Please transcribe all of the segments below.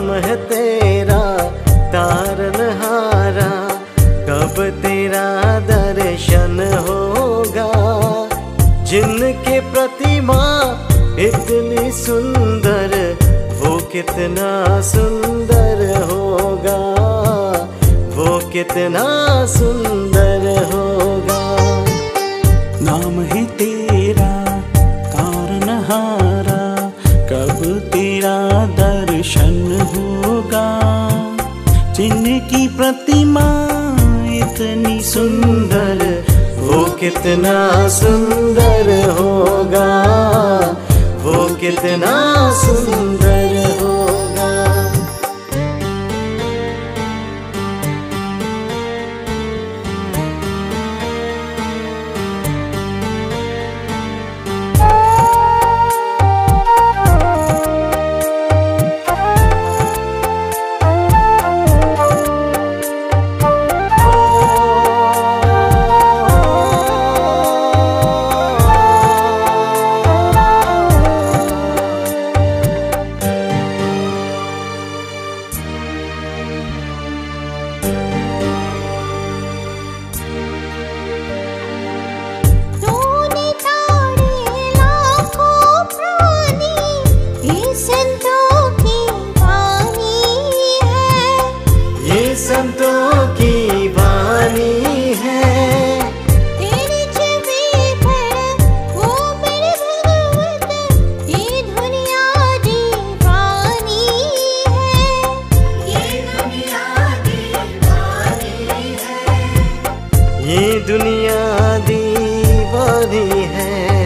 नाम है तेरा तारनहारा, कब तेरा दर्शन होगा। जिनके प्रतिमा इतनी सुंदर, वो कितना सुंदर होगा, वो कितना सुंदर होगा। नाम है तेरा तारनहारा, कब तेरा दर्शन होगा। जिनकी प्रतिमा इतनी सुंदर, वो कितना सुंदर होगा, वो कितना सुंदर होगा। संतों की वाणी है, तेरी छवि पर ओ मेरे भगवत, ये दुनिया दीवानी है, ये दुनिया दीवानी है, ये दुनिया दीवानी है।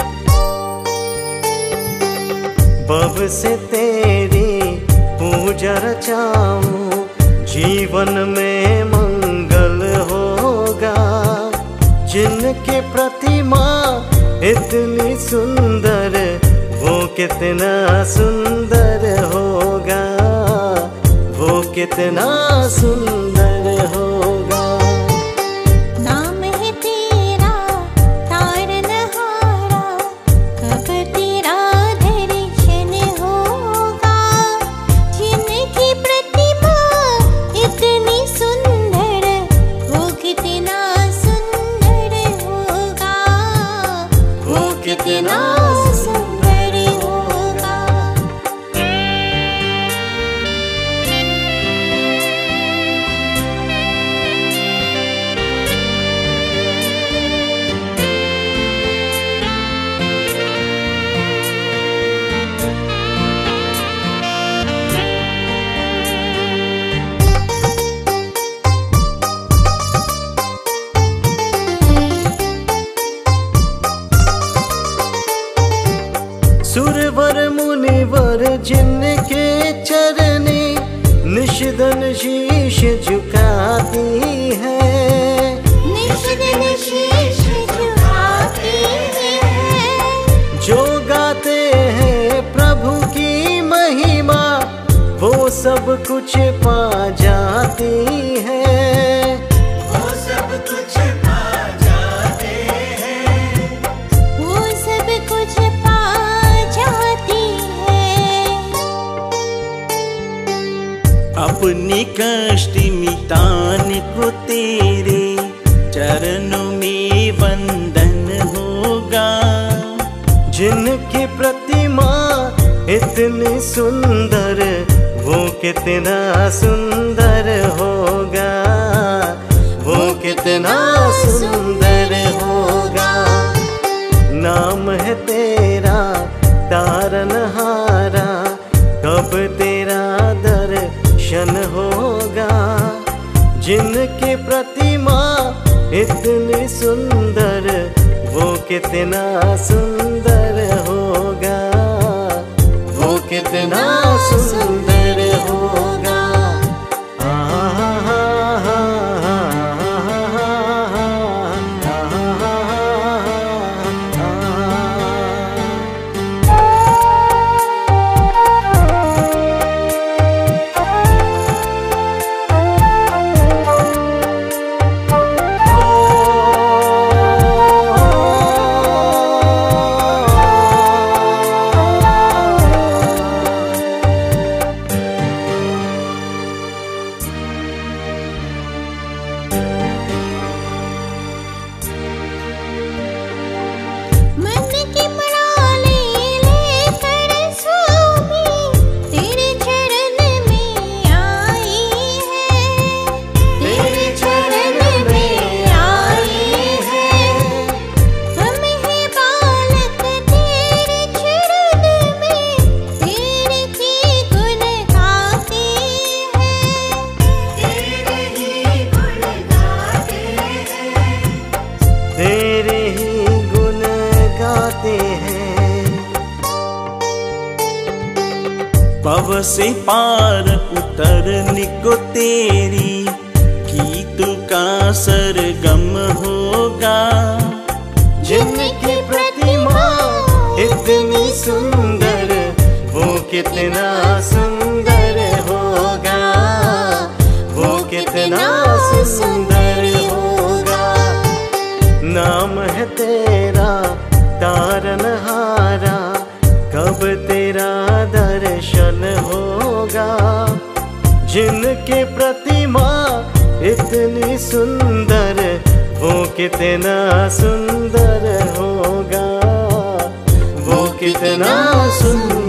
बब से तेरी पूजा रचाऊं, जीवन में मंगल होगा। जिनके प्रतिमा इतनी सुंदर, वो कितना सुंदर होगा, वो कितना सुंदर होगा। नाम है तेरा तारनहारा, कब तेरा दर्शन होगा। जिनकी प्रतिमा इतनी सुंदर, वो कितना सुंदर होगा, वो कितना सुंदर होगा। सुरवर मुनिवर जिनके चरने निषदन शीश झुकाती है, निषदन शीश झुकाती है। जो गाते हैं प्रभु की महिमा, वो सब कुछ पा जाती है, वो सब कुछ पा जाते हैं, वो सब कुछ पा जाती है। अपनी कष्ट मिटाने को तेरे चरणों में वंदन होगा। जिनकी प्रतिमा इतनी सुंदर, वो कितना सुंदर होगा, वो कितना सुंदर होगा। नाम है तेरा तारनहारा, कब तेरा दर्शन होगा। जिनकी प्रतिमा इतनी सुंदर, वो कितना सुंदर होगा, वो कितना सुंदर होगा। भव से पार उतरने को तेरी गीत का सरगम होगा। जिनकी प्रतिमा इतनी सुंदर, वो कितना सुंदर होगा, वो कितना सुंदर होगा। नाम है तेरा तारनहारा, कब तेरा दर्शन होगा। जिनकी प्रतिमा इतनी सुंदर, वो कितना सुंदर होगा, वो कितना सुंदर